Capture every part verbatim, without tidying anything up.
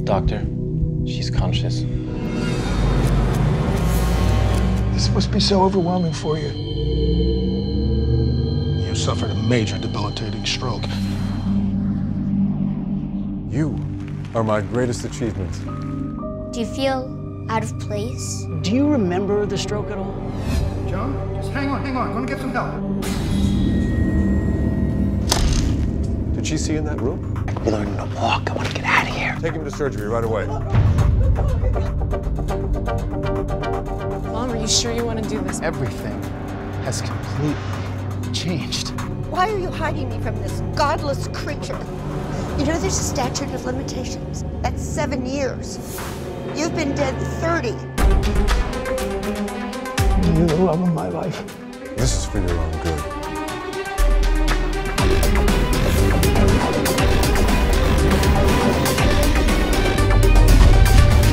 Doctor, she's conscious. This must be so overwhelming for you. You suffered a major debilitating stroke. You are my greatest achievement. Do you feel out of place? Do you remember the stroke at all? Joan, just hang on, hang on. I'm gonna get some help. Did she see you in that room? We're learning to walk. I want to get out of here. Take him to surgery right away. Mom, are you sure you want to do this? Everything has completely changed. Why are you hiding me from this godless creature? You know there's a statute of limitations. That's seven years. You've been dead thirty. You're the love of my life. This is for your own good.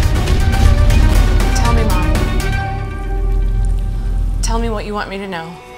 Tell me, Mom. Tell me what you want me to know.